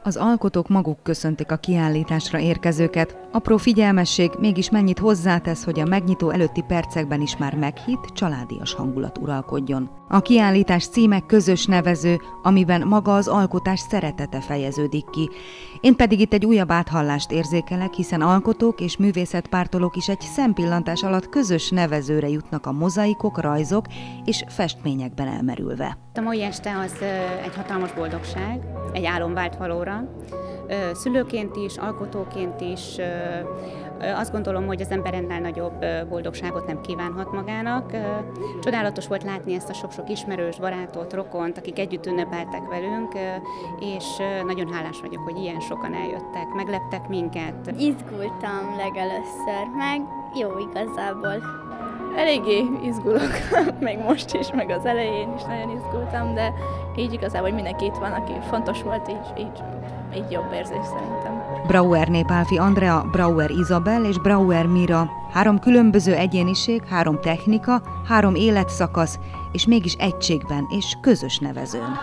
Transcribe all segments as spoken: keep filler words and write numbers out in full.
Az alkotók maguk köszöntik a kiállításra érkezőket. Apró figyelmesség mégis mennyit hozzátesz, hogy a megnyitó előtti percekben is már meghitt, családias hangulat uralkodjon. A kiállítás címe közös nevező, amiben maga az alkotás szeretete fejeződik ki. Én pedig itt egy újabb áthallást érzékelek, hiszen alkotók és művészetpártolók is egy szempillantás alatt közös nevezőre jutnak a mozaikok, rajzok és festményekben elmerülve. A mai este az egy hatalmas boldogság, egy álom vált valóra. Szülőként is, alkotóként is azt gondolom, hogy az ember ennél nagyobb boldogságot nem kívánhat magának. Csodálatos volt látni ezt a sok-sok ismerős, barátot, rokont, akik együtt ünnepeltek velünk, és nagyon hálás vagyok, hogy ilyen sokan eljöttek, megleptek minket. Izgultam legelőször, meg jó igazából. Eléggé izgulok, még most is, meg az elején is nagyon izgultam, de így igazából, hogy mindenki itt van, aki fontos volt, így, így, így jobb érzés szerintem. Brauer Népálfi Andrea, Brauer Izabel és Brauer Mira. Három különböző egyéniség, három technika, három életszakasz, és mégis egységben és közös nevezőn.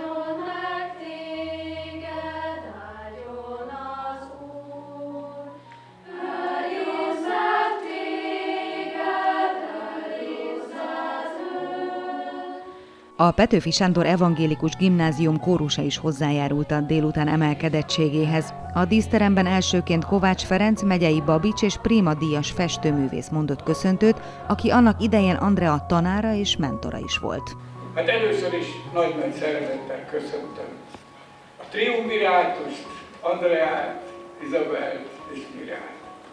A Petőfi Sándor Evangélikus Gimnázium kórusa is hozzájárult a délután emelkedettségéhez. A díszteremben elsőként Kovács Ferenc megyei Babics és Prima díjas festőművész mondott köszöntőt, aki annak idején Andrea tanára és mentora is volt. Hát először is nagy-nagy szeretettel köszöntöm a triumvirátust, Andreát, Izabelt és Mirát.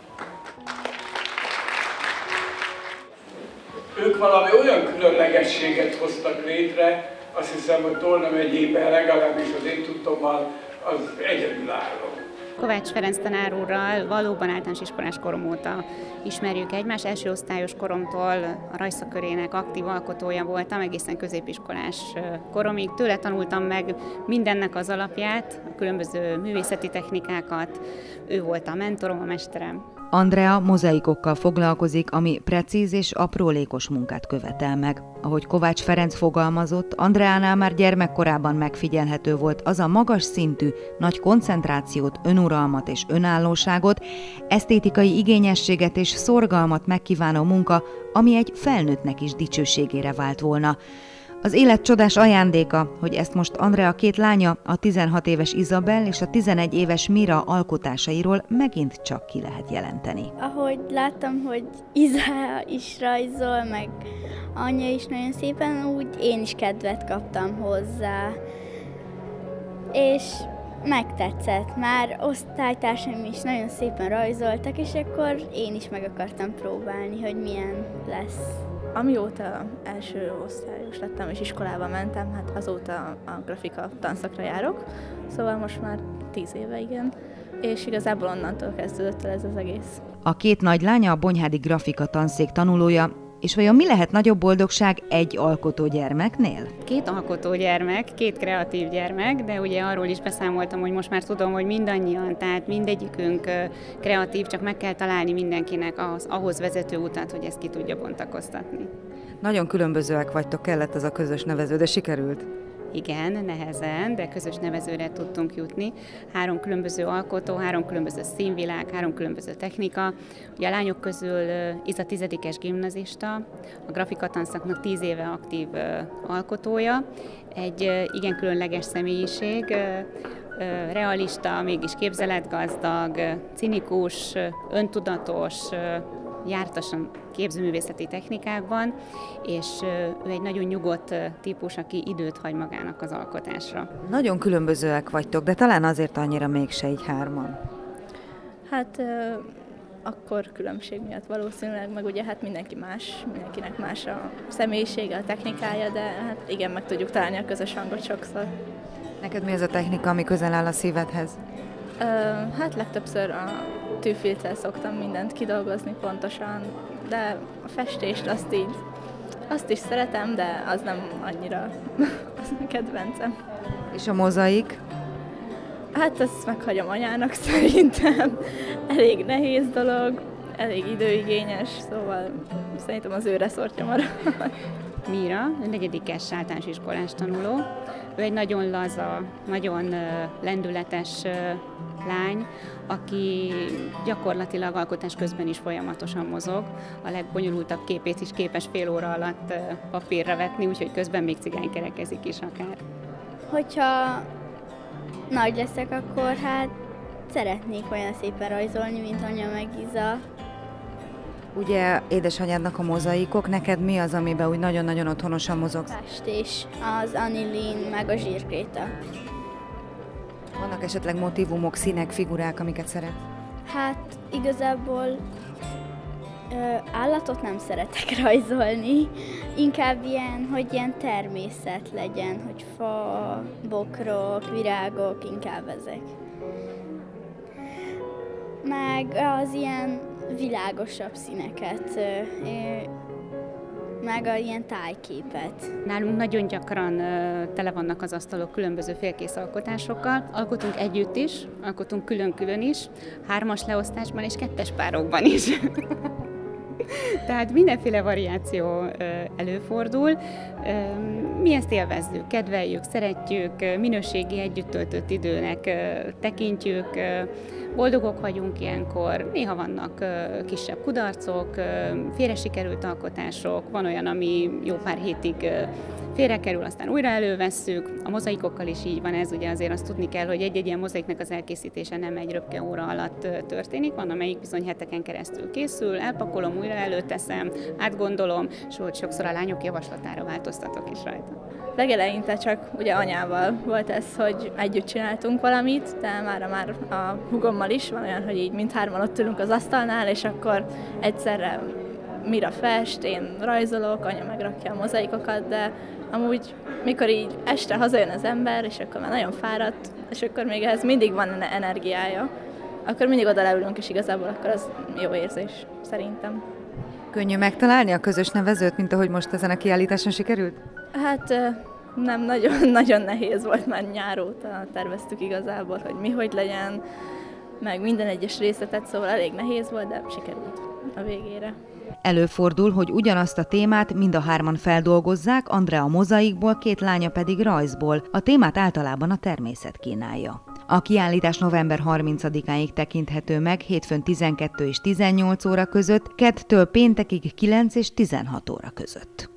Ők valami olyan különlegességet hoztak létre, azt hiszem, hogy Tolna megyében legalábbis az én tudtommal az egyedülálló. Kovács Ferenc tanár úrral valóban általános iskolás korom óta ismerjük egymást. Első osztályos koromtól a rajzszakörének aktív alkotója voltam, egészen középiskolás koromig. Tőle tanultam meg mindennek az alapját, a különböző művészeti technikákat. Ő volt a mentorom, a mesterem. Andrea mozaikokkal foglalkozik, ami precíz és aprólékos munkát követel meg. Ahogy Kovács Ferenc fogalmazott, Andreánál már gyermekkorában megfigyelhető volt az a magas szintű, nagy koncentrációt, önuralmat és önállóságot, esztétikai igényességet és szorgalmat megkívánó munka, ami egy felnőttnek is dicsőségére vált volna. Az élet csodás ajándéka, hogy ezt most Andrea két lánya, a tizenhat éves Izabel és a tizenegy éves Mira alkotásairól megint csak ki lehet jelenteni. Ahogy láttam, hogy Iza is rajzol, meg anyja is nagyon szépen, úgy én is kedvet kaptam hozzá. És megtetszett. Már osztálytársaim is nagyon szépen rajzoltak, és akkor én is meg akartam próbálni, hogy milyen lesz. Amióta első osztályos lettem és iskolába mentem, hát azóta a grafika tanszakra járok, szóval most már tíz éve, igen, és igazából onnantól kezdődött el ez az egész. A két nagy lánya a Bonyhádi Grafika Tanszék tanulója, és vajon mi lehet nagyobb boldogság egy alkotó gyermeknél? Két alkotó gyermek, két kreatív gyermek, de ugye arról is beszámoltam, hogy most már tudom, hogy mindannyian, tehát mindegyikünk kreatív, csak meg kell találni mindenkinek az ahhoz vezető utat, hogy ezt ki tudja bontakoztatni. Nagyon különbözőek vagytok, kellett ez a közös nevező, de sikerült? Igen, nehezen, de közös nevezőre tudtunk jutni. Három különböző alkotó, három különböző színvilág, három különböző technika. Ugye a lányok közül Iza tizedikes gimnazista, a grafikatanszaknak tíz éve aktív alkotója, egy igen különleges személyiség, realista, mégis képzeletgazdag, cinikus, öntudatos, jártasan képzőművészeti technikákban, és ő egy nagyon nyugodt típus, aki időt hagy magának az alkotásra. Nagyon különbözőek vagytok, de talán azért annyira mégse így hárman. Hát akkor különbség miatt valószínűleg, meg ugye hát mindenki más, mindenkinek más a személyisége, a technikája, de hát igen, meg tudjuk találni a közös hangot sokszor. Neked mi az a technika, ami közel áll a szívedhez? Ö, hát legtöbbször a tűfilccel szoktam mindent kidolgozni pontosan, de a festést azt így, azt is szeretem, de az nem annyira az a kedvencem. És a mozaik? Hát ezt meghagyom anyának szerintem. Elég nehéz dolog, elég időigényes, szóval szerintem az ő reszortja marad. Mira, negyedikes általános iskolás tanuló. Ő egy nagyon laza, nagyon lendületes lány, aki gyakorlatilag alkotás közben is folyamatosan mozog. A legbonyolultabb képét is képes fél óra alatt papírra vetni, úgyhogy közben még cigánykerekezik is akár. Hogyha nagy leszek, akkor hát szeretnék olyan szépen rajzolni, mint anya meg Iza. Ugye édesanyádnak a mozaikok, neked mi az, amiben úgy nagyon-nagyon otthonosan mozogsz? Festés, az anilin, meg a zsírkréta. Vannak esetleg motívumok, színek, figurák, amiket szeret? Hát igazából ö, állatot nem szeretek rajzolni, inkább ilyen, hogy ilyen természet legyen, hogy fa, bokrok, virágok, inkább ezek. Meg az ilyen világosabb színeket, ö, ö, meg a ilyen tájképet. Nálunk nagyon gyakran uh, tele vannak az asztalok különböző félkész alkotásokkal. Alkotunk együtt is, alkotunk külön-külön is, hármas leosztásban és kettes párokban is. Tehát mindenféle variáció uh, előfordul. Uh, mi ezt élvezzük, kedveljük, szeretjük, minőségi együtt töltött időnek uh, tekintjük. Uh, Boldogok vagyunk ilyenkor, néha vannak uh, kisebb kudarcok, uh, félre sikerült alkotások, van olyan, ami jó pár hétig uh, félre kerül, aztán újra elővesszük. A mozaikokkal is így van ez, ugye azért azt tudni kell, hogy egy-egy ilyen mozaiknak az elkészítése nem egy röpke óra alatt uh, történik, van, amelyik bizony heteken keresztül készül, elpakolom, újra előteszem, átgondolom, sőt, sokszor a lányok javaslatára változtatok is rajta. Legeleinte csak ugye anyával volt ez, hogy együtt csináltunk valamit, de mára már a hugommal is van olyan, hogy így mindhárman ott ülünk az asztalnál, és akkor egyszerre Mira fest, én rajzolok, anya megrakja a mozaikokat, de amúgy mikor így este hazajön az ember, és akkor már nagyon fáradt, és akkor még ehhez mindig van energiája, akkor mindig oda leülünk, és igazából akkor az jó érzés, szerintem. Könnyű megtalálni a közös nevezőt, mint ahogy most ezen a kiállításon sikerült? Hát nem, nagyon, nagyon nehéz volt, már nyár óta terveztük igazából, hogy mi hogy legyen, meg minden egyes részletet, szóval elég nehéz volt, de sikerült a végére. Előfordul, hogy ugyanazt a témát mind a hárman feldolgozzák, Andrea mozaikból, két lánya pedig rajzból. A témát általában a természet kínálja. A kiállítás november harmincadikáig tekinthető meg, hétfőn tizenkettő és tizennyolc óra között, kettőtől péntekig kilenc és tizenhat óra között.